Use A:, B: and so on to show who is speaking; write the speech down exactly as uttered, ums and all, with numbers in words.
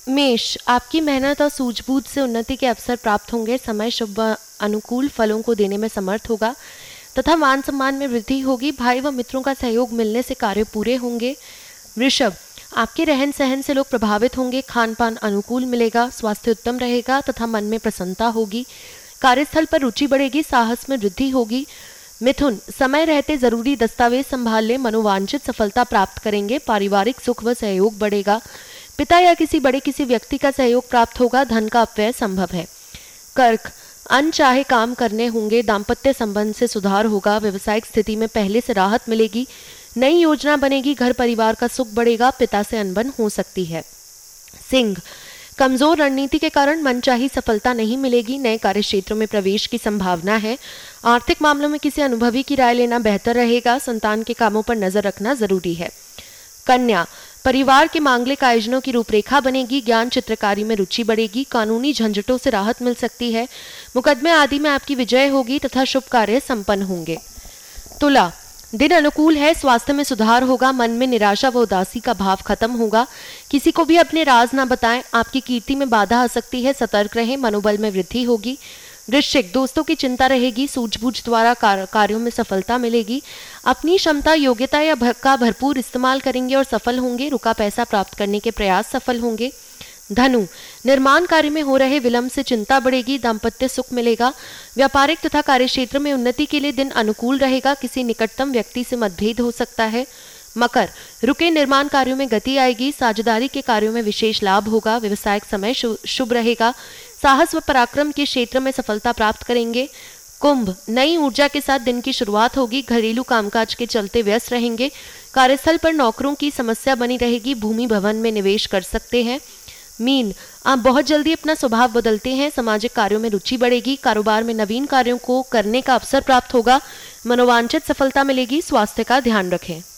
A: मेष, आपकी मेहनत और सूझबूझ से उन्नति के अवसर प्राप्त होंगे। समय शुभ अनुकूल फलों को देने में समर्थ होगा तथा मान सम्मान में वृद्धि होगी। भाई व मित्रों का सहयोग मिलने से कार्य पूरे होंगे। वृषभ, आपके रहन सहन से लोग प्रभावित होंगे। खान पान अनुकूल मिलेगा, स्वास्थ्य उत्तम रहेगा तथा मन में प्रसन्नता होगी। कार्यस्थल पर रुचि बढ़ेगी, साहस में वृद्धि होगी। मिथुन, समय रहते जरूरी दस्तावेज संभाल ले, मनोवांछित सफलता प्राप्त करेंगे। पारिवारिक सुख व सहयोग बढ़ेगा। पिता या किसी बड़े किसी व्यक्ति का सहयोग प्राप्त होगा। धन का अपव्यय संभव है। कर्क, अनचाहे काम करने होंगे। दाम्पत्य संबंध से सुधार होगा। व्यवसायिक स्थिति में पहले से राहत मिलेगी। नई योजना बनेगी। घर परिवार का सुख बढ़ेगा। पिता से अनबन हो सकती है। सिंह, कमजोर रणनीति के कारण मनचाही सफलता नहीं मिलेगी। नए कार्य क्षेत्रों में प्रवेश की संभावना है। आर्थिक मामलों में किसी अनुभवी की राय लेना बेहतर रहेगा। संतान के कामों पर नजर रखना जरूरी है। कन्या, परिवार के मांगलिक आयोजनों की रूपरेखा बनेगी। ज्ञान चित्रकारी में रुचि बढ़ेगी। कानूनी झंझटों से राहत मिल सकती है। मुकदमे आदि में आपकी विजय होगी तथा शुभ कार्य संपन्न होंगे। तुला, दिन अनुकूल है। स्वास्थ्य में सुधार होगा। मन में निराशा व उदासी का भाव खत्म होगा। किसी को भी अपने राज न बताएं। आपकी कीर्ति में बाधा आ सकती है, सतर्क रहें। मनोबल में वृद्धि होगी। वृश्चिक, दोस्तों की चिंता रहेगी। सूझबूझ द्वारा कार, कार्यों में सफलता मिलेगी। अपनी क्षमता योग्यता या भर, का भरपूर इस्तेमाल करेंगे और सफल होंगे। रुका पैसा प्राप्त करने के प्रयास सफल होंगे। धनु, निर्माण कार्य में हो रहे विलंब से चिंता बढ़ेगी। दाम्पत्य सुख मिलेगा। व्यापारिक तथा कार्य क्षेत्र में उन्नति के लिए दिन अनुकूल रहेगा। किसी निकटतम व्यक्ति से मतभेद हो सकता है। मकर, रुके निर्माण कार्यों में गति आएगी। साझेदारी के कार्यों में विशेष लाभ होगा। व्यवसायिक समय शुभ रहेगा। साहस व पराक्रम के क्षेत्र में सफलता प्राप्त करेंगे। कुंभ, नई ऊर्जा के साथ दिन की शुरुआत होगी। घरेलू कामकाज के चलते व्यस्त रहेंगे। कार्यस्थल पर नौकरों की समस्या बनी रहेगी। भूमि भवन में निवेश कर सकते हैं। मीन, आप बहुत जल्दी अपना स्वभाव बदलते हैं। सामाजिक कार्यों में रुचि बढ़ेगी। कारोबार में नवीन कार्यों को करने का अवसर प्राप्त होगा। मनोवांछित सफलता मिलेगी। स्वास्थ्य का ध्यान रखें।